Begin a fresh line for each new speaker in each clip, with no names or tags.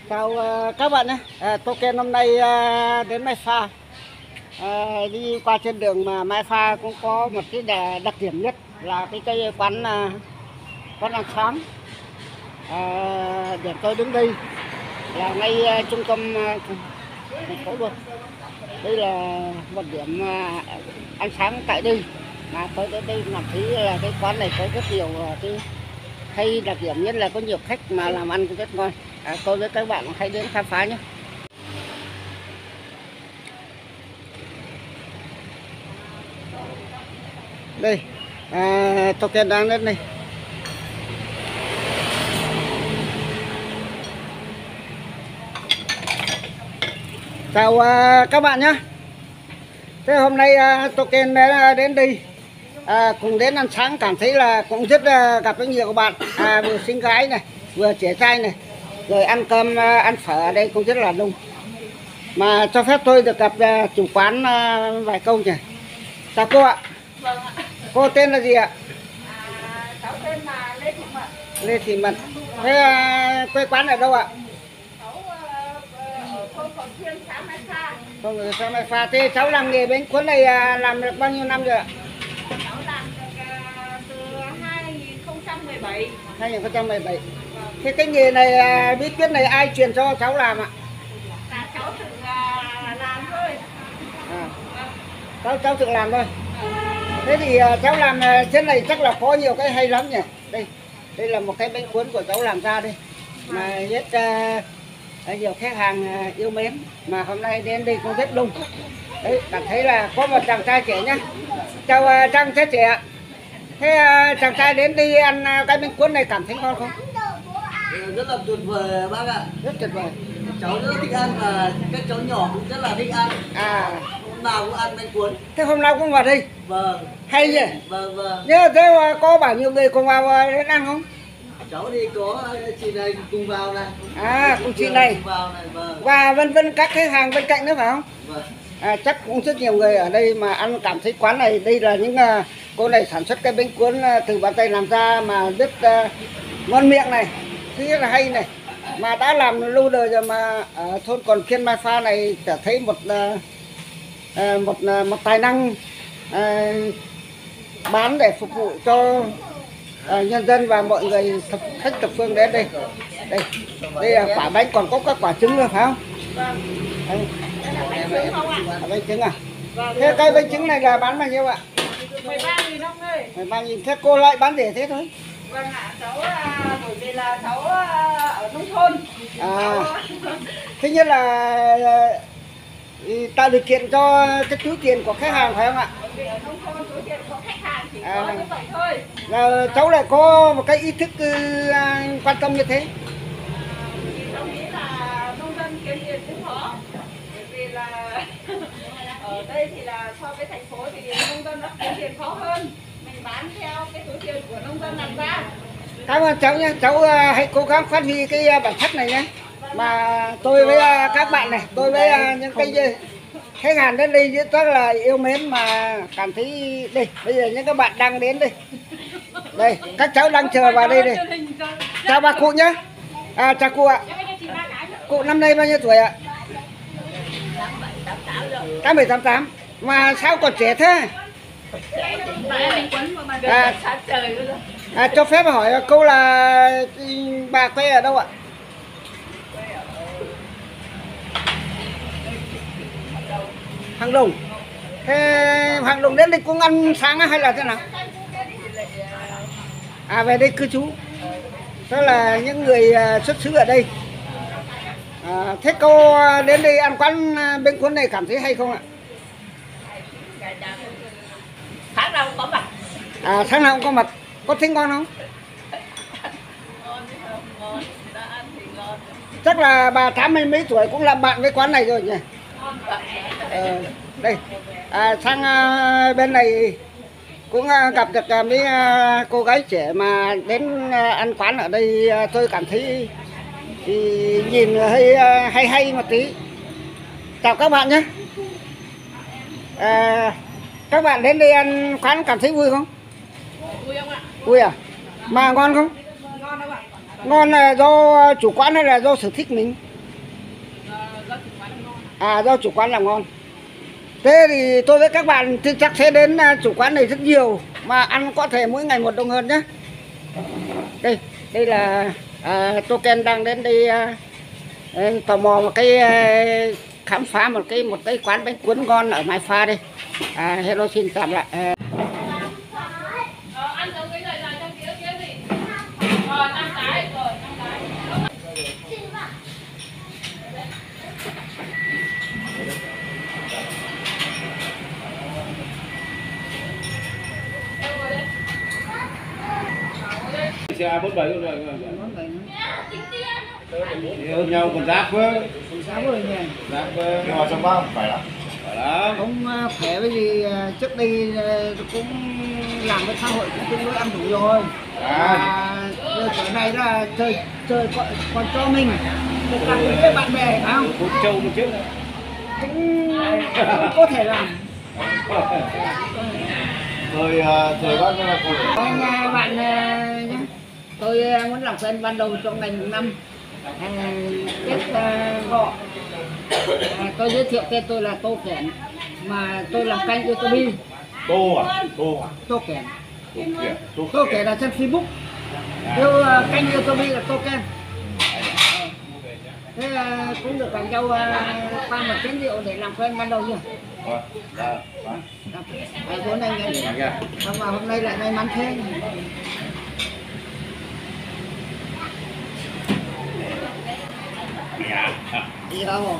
Chào các bạn nhé. Tôi Ken hôm nay đến Mai Pha. Đi qua trên đường mà Mai Pha cũng có một cái đặc điểm nhất là cái cây quán ăn sáng. Điểm tôi đứng đây là ngay trung tâm thành phố luôn. Đây là một điểm ăn sáng tại đây. Mà tôi đến đây làm thấy là cái quán này có rất nhiều cái hay đặc điểm nhất là có nhiều khách mà làm ăn cũng rất ngon. Tôi với các bạn hãy đến khám phá nhé. Đây, tôi Ken đang đến đây. Chào các bạn nhé. Thế hôm nay tôi Ken đến đây cùng đến ăn sáng, cảm thấy là cũng rất gặp rất nhiều bạn vừa xinh gái này, vừa trẻ trai này, rồi ăn cơm ăn phở ở đây cũng rất là đông. Mà cho phép tôi được gặp chủ quán vài câu nhỉ. Chào cô ạ.
Vâng ạ.
Cô tên là gì ạ?
Cháu tên là Lê Thị Mận.
Lê Thị Mận. Thế quê quán ở đâu ạ?
Cháu ở thôn Còn Thiên, xã Mai Pha.
Không, ở xã Mai Pha. Thế cháu làm nghề bánh cuốn này làm được bao nhiêu năm rồi ạ?
Cháu làm được từ 2017.
2017. Thế cái nghề này, bí quyết này ai truyền cho cháu làm ạ?
Là cháu tự làm thôi.
Cháu tự làm thôi. Thế thì cháu làm trên này chắc là có nhiều cái hay lắm nhỉ. Đây là một cái bánh cuốn của cháu làm ra đây mà rất nhiều khách hàng yêu mến. Mà hôm nay đến đây cũng rất đông. Đấy, cảm thấy là có một chàng trai trẻ nhá. Chào chàng trai trẻ ạ. Thế chàng trai đến đi ăn cái bánh cuốn này cảm thấy ngon không?
Rất là tuyệt vời bác ạ.
Rất tuyệt vời.
Cháu rất thích ăn và các cháu nhỏ cũng rất là thích ăn. Hôm nào cũng ăn bánh cuốn.
Thế hôm nào cũng vào đây.
Vâng.
Hay nhỉ?
Vâng.
Nhớ thế có bao nhiêu người cùng vào đến ăn không?
Cháu thì có chị này cùng vào này.
Cùng chị này.
Cùng vào này, vâng.
Và vân vân các khách hàng bên cạnh nữa phải không?
Vâng.
Chắc cũng rất nhiều người ở đây mà ăn cảm thấy quán này, đây là những cô này sản xuất cái bánh cuốn từ bàn tay làm ra mà rất ngon miệng này, thứ rất là hay này, mà đã làm lâu đời rồi. Mà ở thôn Còn Thiên Mai Pha này trở thấy một tài năng bán để phục vụ cho nhân dân và mọi người khách thập phương đến đây. Đây là quả bánh, còn có các quả trứng nữa phải không?
Vâng.
Đây.
Bánh trứng không ạ?
Bánh trứng à?
Vâng.
Thế cái bánh trứng này là bán bao nhiêu ạ?
13.000 ông ơi.
13.000. Thế cô lại bán rẻ thế thôi?
Vâng ạ, cháu bởi vì là cháu ở nông thôn.
Thứ nhất là tạo điều kiện cho cái túi tiền của khách hàng phải không ạ?
Vì ở nông thôn túi tiền của khách hàng chỉ có như vậy thôi.
Là cháu lại có một cái ý thức quan tâm như thế.
Thì cháu nghĩ là nông dân kiếm tiền cũng khó. Bởi vì là ở đây thì là so với thành phố thì nông dân nó kiếm tiền khó hơn. Mình bán theo cái túi tiền của nông dân làm ra.
Cảm ơn cháu nhé. Cháu hãy cố gắng phát huy cái bản chất này nhé. Mà tôi với các bạn này, tôi với những cái khách hàng đến đây rất là yêu mến, mà cảm thấy đây bây giờ những các bạn đang đến đây. Đây, các cháu đang chờ vào đây đây. Chào bà cụ nhé. Chào cụ ạ. Cụ năm nay bao nhiêu tuổi ạ? 87, 88. Mà sao còn trẻ thế? Cho phép hỏi câu là bà quê ở đâu ạ? Hàng Đồng. Thế Hàng Đồng đến đây cũng ăn sáng hay là thế nào? Về đây cư trú. Đó là những người xuất xứ ở đây. Thế cô đến đây ăn quán bánh cuốn này cảm thấy hay không ạ?
Tháng nào cũng có mặt.
Tháng nào cũng có mặt. Có thấy ngon không?
Ngon, đã ăn thì ngon.
Chắc là bà 80 mấy tuổi cũng làm bạn với quán này rồi nhỉ? Đây, sang bên này cũng gặp được mấy cô gái trẻ mà đến ăn quán ở đây. Tôi cảm thấy thì nhìn hơi hay một tí. Chào các bạn nhé. Các bạn đến đây ăn quán cảm thấy vui không?
Vui không ạ?
Vui à? Mà ngon không?
Ngon không ạ?
Ngon là do chủ quán hay là do sở thích mình? À, do chủ quán làm ngon. Thế thì tôi với các bạn thì chắc sẽ đến chủ quán này rất nhiều, mà ăn có thể mỗi ngày một đồng hơn nhé. Đây là Token đang đến đây tò mò một cái khám phá một cái quán bánh cuốn ngon ở Mai Pha đây. Hello, xin chào lại.
Ăn giống cái này trong kia gì? Rồi, 5 cái rồi, 5 cái.
Xe 47 rồi. Hơn nhau còn giáp với.
Sao rồi nhỉ?
Giáp với.
Nhưng mà trong bác không phải lắm.
Phải lắm.
Ông khỏe với gì trước đây cũng làm với xã hội cũng tương đối ăn đủ rồi. Giờ chỗ này là trời còn cho mình được làm với bạn bè phải không?
Cũng trâu một chút.
Cũng có thể làm.
Thời bác là còn
Anh bạn nhé, tôi muốn làm quen ban đầu trong ngày 5 Tết Ngọ. Tôi giới thiệu tên tôi là Tô Kẻn, mà tôi làm kênh YouTube.
Tô à?
Tô Kẻn. Tô Kẻn là trên Facebook. Theo kênh YouTube là Tô Kẻn. Thế cũng được bạn dâu qua một chén rượu để làm quen ban đầu chưa? Bữa nay mà hôm nay lại may mắn thế. Đi đâu?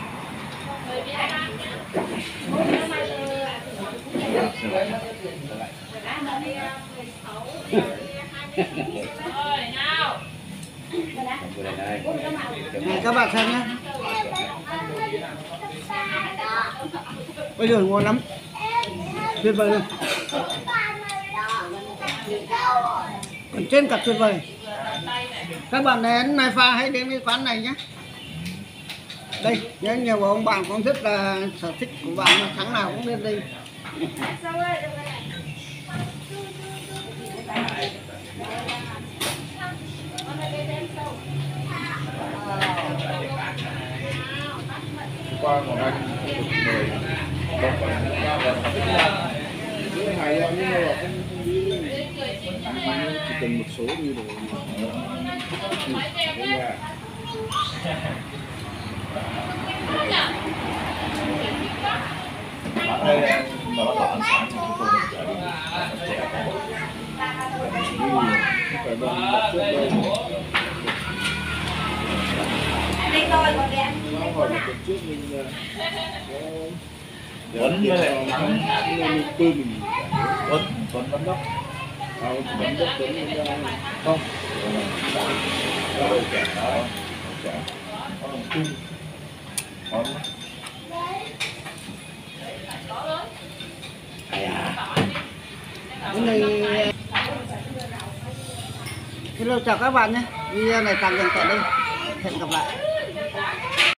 Này các bạn xem nhé. Bây giờ ngon lắm, tuyệt vời luôn, còn trên cả tuyệt vời. Các bạn đến Mai Pha hãy đến cái quán này nhé. Đây, nhiều ông bạn cũng rất là sở thích của bạn, mà tháng nào cũng lên đây.
qua một anh người không phải những hài em nhưng mà chỉ cần một số như đồ bác đây mà bác bảo ăn sáng thì chúng tôi được trở đi trẻ không phải bằng đặt trước đây nó hỏi là tuần trước mình Tuấn với lại mình tôi mình Tuấn bắn đốc bắn đốc Tuấn không trẻ đó trẻ có đồng chung có
Cái này hello chào các bạn nhé, video này tạm dừng tại đây, hẹn gặp lại.